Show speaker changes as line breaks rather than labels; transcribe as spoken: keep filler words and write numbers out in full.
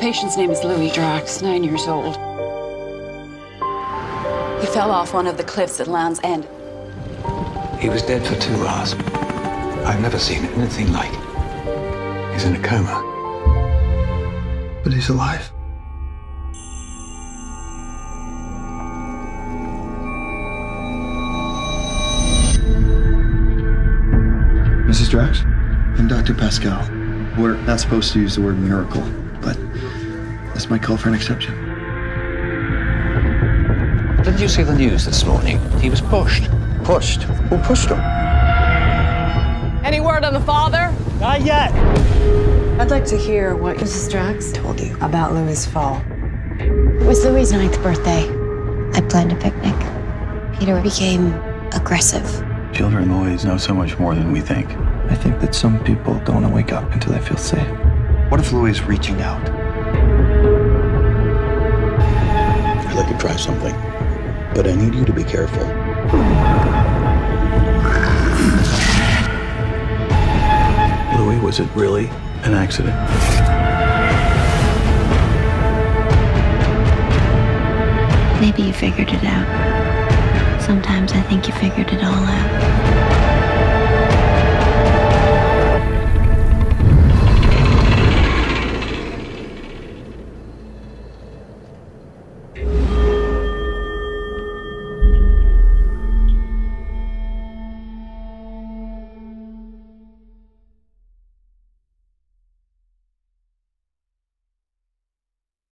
patient's name is Louis Drax, nine years old. He fell off one of the cliffs at Land's End.
He was dead for two hours. I've never seen anything like it. He's in a coma. But he's alive.
Missus Drax? I'm Doctor Pascal. We're not supposed to use the word miracle, but this might call for an exception.
Didn't you see the news this morning? He was pushed.
Pushed? Who pushed him?
Any word on the father?
Not yet.
I'd like to hear what Missus Drax told you about Louis' fall.
It was Louis' ninth birthday. I planned a picnic. Peter became aggressive.
Children always know so much more than we think.
I think that some people don't want to wake up until they feel safe.
What if Louis is reaching out?
I'd like to try something, but I need you to be careful.
Louis, was it really an accident?
Maybe you figured it out. Sometimes I think you figured it all out.